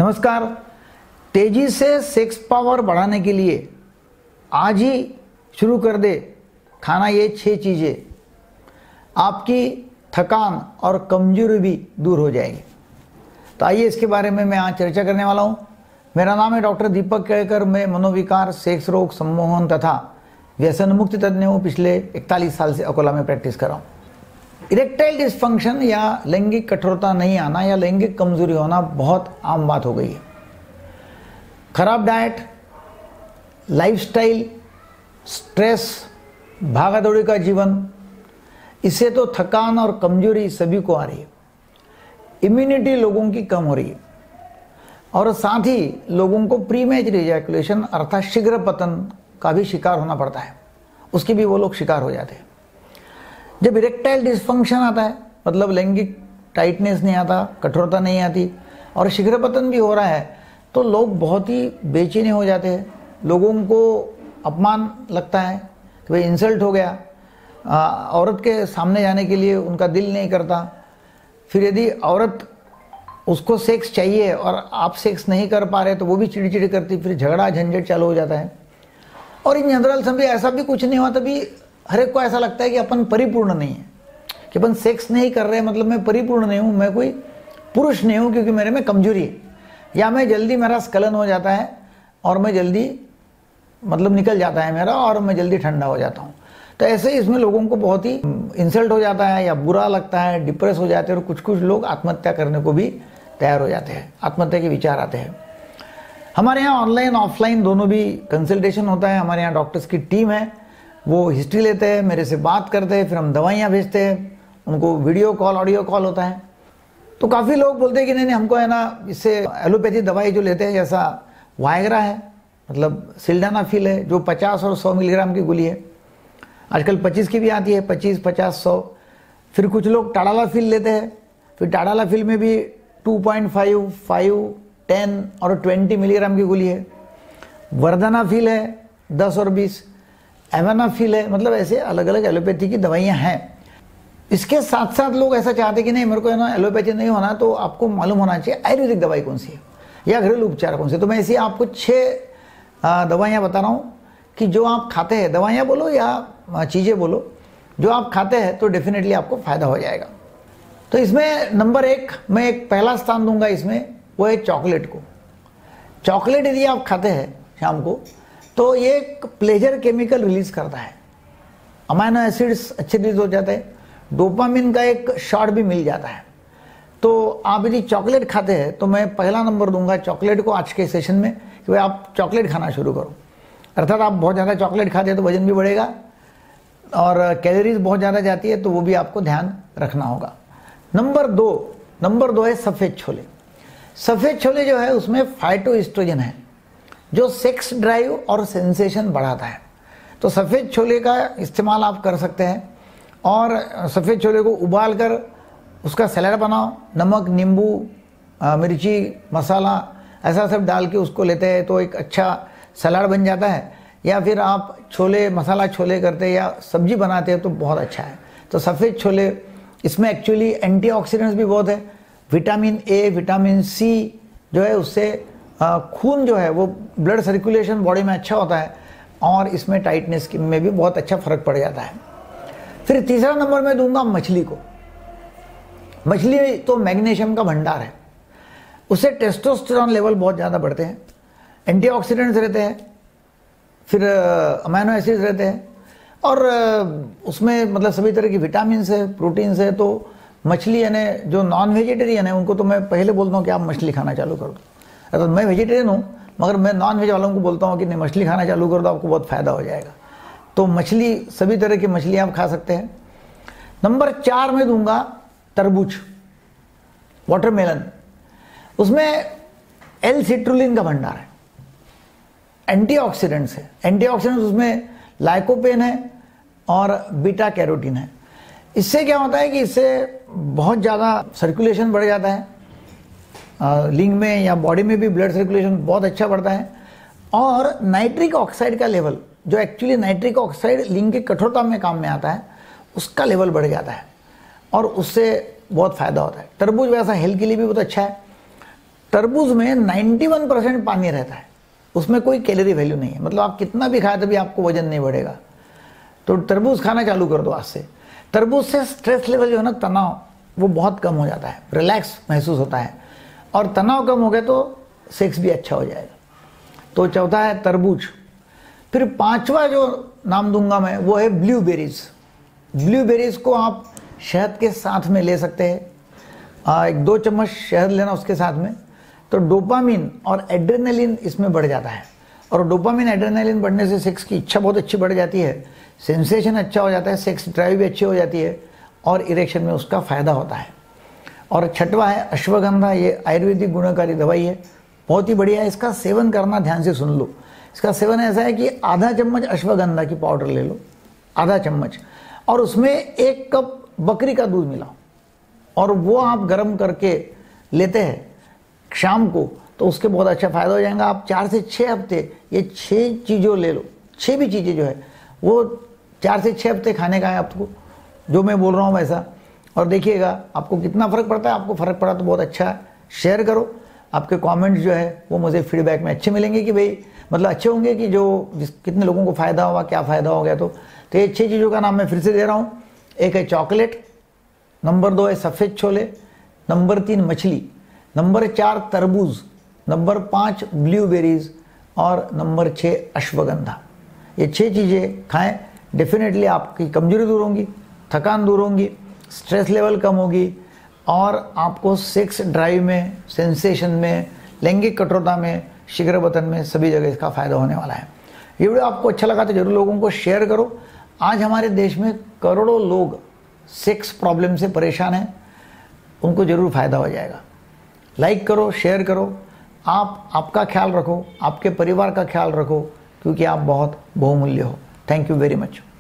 नमस्कार। तेजी से सेक्स पावर बढ़ाने के लिए आज ही शुरू कर दे खाना ये 6 चीज़ें, आपकी थकान और कमजोरी भी दूर हो जाएगी। तो आइए इसके बारे में मैं आज चर्चा करने वाला हूँ। मेरा नाम है डॉक्टर दीपक केळकर। मैं मनोविकार, सेक्स रोग, सम्मोहन तथा व्यसन मुक्ति तज्ञ हूँ। पिछले 41 साल से अकोला में प्रैक्टिस कर रहा हूँ। इरेक्टाइल डिस्फंक्शन या लैंगिक कठोरता नहीं आना या लैंगिक कमजोरी होना बहुत आम बात हो गई है। खराब डाइट, लाइफस्टाइल, स्ट्रेस, भागादौड़ी का जीवन, इससे तो थकान और कमजोरी सभी को आ रही है। इम्यूनिटी लोगों की कम हो रही है और साथ ही लोगों को प्रीमेच्योर इजैकुलेशन अर्थात शीघ्र पतन का भी शिकार होना पड़ता है। उसके भी वो लोग शिकार हो जाते हैं। जब इरेक्टाइल डिस्फंक्शन आता है, मतलब लैंगिक टाइटनेस नहीं आता, कठोरता नहीं आती और शीघ्र पतन भी हो रहा है, तो लोग बहुत ही बेचैनी हो जाते हैं। लोगों को अपमान लगता है कि भाई इंसल्ट हो गया। औरत के सामने जाने के लिए उनका दिल नहीं करता। फिर यदि औरत उसको सेक्स चाहिए और आप सेक्स नहीं कर पा रहे तो वो भी चिड़चिड़ करती, फिर झगड़ा झंझट चालू हो जाता है। और इन जनरल समझे ऐसा भी कुछ नहीं हुआ, तभी हर एक को ऐसा लगता है कि अपन परिपूर्ण नहीं है, कि अपन सेक्स नहीं कर रहे मतलब मैं परिपूर्ण नहीं हूँ, मैं कोई पुरुष नहीं हूँ क्योंकि मेरे में कमजोरी है, या मैं जल्दी मेरा स्खलन हो जाता है और मैं जल्दी मतलब निकल जाता है मेरा और मैं जल्दी ठंडा हो जाता हूँ। तो ऐसे ही इसमें लोगों को बहुत ही इंसल्ट हो जाता है या बुरा लगता है, डिप्रेस हो जाते हैं और कुछ लोग आत्महत्या करने को भी तैयार हो जाते हैं, आत्महत्या के विचार आते हैं। हमारे यहाँ ऑनलाइन ऑफलाइन दोनों भी कंसल्टेशन होता है। हमारे यहाँ डॉक्टर्स की टीम है, वो हिस्ट्री लेते हैं, मेरे से बात करते हैं, फिर हम दवाइयाँ भेजते हैं, उनको वीडियो कॉल ऑडियो कॉल होता है। तो काफ़ी लोग बोलते हैं कि नहीं हमको है ना, इससे एलोपैथी दवाई जो लेते हैं जैसा वायग्रा है, मतलब सिल्डेनाफिल है जो 50 और 100 मिलीग्राम की गोली है, आजकल 25 की भी आती है, 25, 50, 100। फिर कुछ लोग टाडालाफिल लेते हैं। फिर टाडालाफिल में भी 2.5, 5, 10 और 20 मिलीग्राम की गोली है। वर्धनाफिल है 10 और 20, एवेनाफिल है, मतलब ऐसे अलग अलग एलोपैथी की दवाइयाँ हैं। इसके साथ साथ लोग ऐसा चाहते कि नहीं मेरे को है ना एलोपैथी नहीं होना, तो आपको मालूम होना चाहिए आयुर्वेदिक दवाई कौन सी है या घरेलू उपचार कौन से। तो मैं ऐसी आपको 6 दवाइयाँ बता रहा हूँ कि जो आप खाते हैं, दवाइयाँ बोलो या चीज़ें बोलो, जो आप खाते हैं तो डेफिनेटली आपको फ़ायदा हो जाएगा। तो इसमें नंबर 1 मैं एक पहला स्थान दूंगा इसमें, वो है चॉकलेट को। चॉकलेट यदि आप खाते हैं शाम को तो ये एक प्लेजर केमिकल रिलीज करता है, अमाइनो एसिड्स अच्छे रिलीज हो जाते हैं, डोपामिन का एक शॉट भी मिल जाता है। तो आप यदि चॉकलेट खाते हैं तो मैं पहला नंबर दूंगा चॉकलेट को आज के सेशन में, कि भाई आप चॉकलेट खाना शुरू करो। अर्थात आप बहुत ज़्यादा चॉकलेट खाते हैं तो वजन भी बढ़ेगा और कैलोरीज बहुत ज़्यादा जाती है, तो वो भी आपको ध्यान रखना होगा। नंबर दो है सफ़ेद छोले। सफ़ेद छोले जो है उसमें फाइटोएस्ट्रोजन है जो सेक्स ड्राइव और सेंसेशन बढ़ाता है। तो सफ़ेद छोले का इस्तेमाल आप कर सकते हैं और सफ़ेद छोले को उबाल कर उसका सलाद बनाओ, नमक, नींबू, मिर्ची, मसाला ऐसा सब डाल के उसको लेते हैं तो एक अच्छा सलाद बन जाता है। या फिर आप छोले मसाला छोले करते हैं या सब्जी बनाते हैं तो बहुत अच्छा है। तो सफ़ेद छोले, इसमें एक्चुअली एंटीऑक्सीडेंट्स भी बहुत है, विटामिन ए, विटामिन सी जो है उससे खून जो है वो ब्लड सर्कुलेशन बॉडी में अच्छा होता है और इसमें टाइटनेस में भी बहुत अच्छा फर्क पड़ जाता है। फिर तीसरा नंबर मैं दूंगा मछली को। मछली तो मैग्नीशियम का भंडार है, उससे टेस्टोस्टेरोन लेवल बहुत ज़्यादा बढ़ते हैं, एंटीऑक्सीडेंट्स रहते हैं, फिर अमाइनो एसिड्स रहते हैं और उसमें मतलब सभी तरह की विटामिन है, प्रोटीन्स है। तो मछली यानी जो नॉन वेजिटेरियन है उनको तो मैं पहले बोलता हूँ कि आप मछली खाना चालू कर दो। अगर मैं वेजिटेरियन हूँ मगर मैं नॉन वेज वालों को बोलता हूँ कि नहीं मछली खाना चालू कर दो, आपको बहुत फ़ायदा हो जाएगा। तो मछली, सभी तरह की मछली आप खा सकते हैं। नंबर 4 में दूंगा तरबूज, वाटरमेलन। उसमें एल सिट्रुलिन का भंडार है, एंटीऑक्सीडेंट्स है। एंटीऑक्सीडेंट्स उसमें लाइकोपेन है और बीटा कैरोटीन है। इससे क्या होता है कि इससे बहुत ज़्यादा सर्कुलेशन बढ़ जाता है, लिंग में या बॉडी में भी ब्लड सर्कुलेशन बहुत अच्छा बढ़ता है। और नाइट्रिक ऑक्साइड का लेवल, जो एक्चुअली नाइट्रिक ऑक्साइड लिंग की कठोरता में काम में आता है, उसका लेवल बढ़ जाता है और उससे बहुत फ़ायदा होता है। तरबूज वैसा हेल्थ के लिए भी बहुत अच्छा है। तरबूज में 91% पानी रहता है, उसमें कोई कैलोरी वैल्यू नहीं है, मतलब आप कितना भी खाए तभी आपको वजन नहीं बढ़ेगा। तो तरबूज खाना चालू कर दो आज से। तरबूज से स्ट्रेस लेवल जो है ना, तनाव, वो बहुत कम हो जाता है, रिलैक्स महसूस होता है, और तनाव कम हो गया तो सेक्स भी अच्छा हो जाएगा। तो चौथा है तरबूज। फिर पांचवा जो नाम दूंगा मैं वो है ब्लूबेरीज। ब्लूबेरीज को आप शहद के साथ में ले सकते हैं, 1-2 चम्मच शहद लेना उसके साथ में, तो डोपामिन और एड्रेनलिन इसमें बढ़ जाता है, और डोपामिन एड्रेनलिन बढ़ने से सेक्स की इच्छा बहुत अच्छी बढ़ जाती है, सेंसेशन अच्छा हो जाता है, सेक्स ड्राइव भी अच्छी हो जाती है, और इरेक्शन में उसका फायदा होता है। और छठवा है अश्वगंधा। ये आयुर्वेदिक गुणकारी दवाई है, बहुत ही बढ़िया है, इसका सेवन करना ध्यान से सुन लो। इसका सेवन ऐसा है कि आधा चम्मच अश्वगंधा की पाउडर ले लो, आधा चम्मच, और उसमें 1 कप बकरी का दूध मिलाओ, और वो आप गर्म करके लेते हैं शाम को, तो उसके बहुत अच्छा फ़ायदा हो जाएगा। आप 4 से 6 हफ्ते ये 6 चीज़ों ले लो, 6 भी चीज़ें जो है वो 4 से 6 हफ्ते खाने का है आपको, जो मैं बोल रहा हूँ वैसा, और देखिएगा आपको कितना फ़र्क पड़ता है। आपको फ़र्क पड़ा तो बहुत अच्छा है, शेयर करो। आपके कमेंट्स जो है वो मुझे फीडबैक में अच्छे मिलेंगे कि भाई, मतलब अच्छे होंगे कि कितने लोगों को फ़ायदा हुआ, क्या फ़ायदा हो गया। तो ये 6 चीज़ों का नाम मैं फिर से दे रहा हूँ। 1 है चॉकलेट, नंबर 2 है सफ़ेद छोले, नंबर 3 मछली, नंबर 4 तरबूज, नंबर 5 ब्लूबेरीज, और नंबर 6 अश्वगंधा। ये 6 चीज़ें खाएं, डेफिनेटली आपकी कमजोरी दूर होंगी, थकान दूर होंगी, स्ट्रेस लेवल कम होगी, और आपको सेक्स ड्राइव में, सेंसेशन में, लैंगिक कठोरता में, शीघ्र पतन में, सभी जगह इसका फ़ायदा होने वाला है। ये वीडियो आपको अच्छा लगा तो जरूर लोगों को शेयर करो। आज हमारे देश में करोड़ों लोग सेक्स प्रॉब्लम से परेशान हैं, उनको जरूर फ़ायदा हो जाएगा। लाइक करो, शेयर करो। आप आपका ख्याल रखो, आपके परिवार का ख्याल रखो, क्योंकि आप बहुत बहुमूल्य हो। Thank you very much.